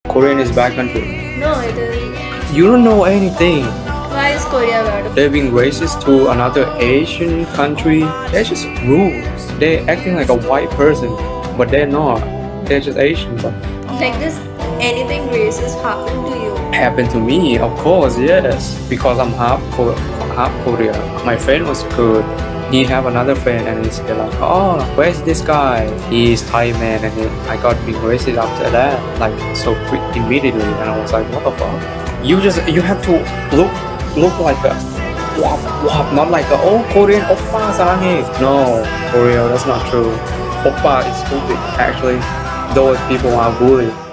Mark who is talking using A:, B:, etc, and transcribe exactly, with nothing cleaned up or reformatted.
A: Korean is bad country.
B: No, it is.
A: You don't know anything.
B: Why is Korea bad?
A: They're being racist to another Asian country. They're just rude. They're acting like a white person, but they're not. They're just Asian. But
B: Like this, anything racist happened to you?
A: happened to me, of course, yes. Because I'm half Ko- half Korea. My friend was good. He have another friend and he's like, oh, where's this guy? He's Thai man, and then I got being racist after that, like so quick immediately, and I was like, what the fuck? You just you have to look look like a wop wop, not like a oh Korean oppa saranghae. No, for real, that's not true. Oppa is stupid. Actually, those people are bullied.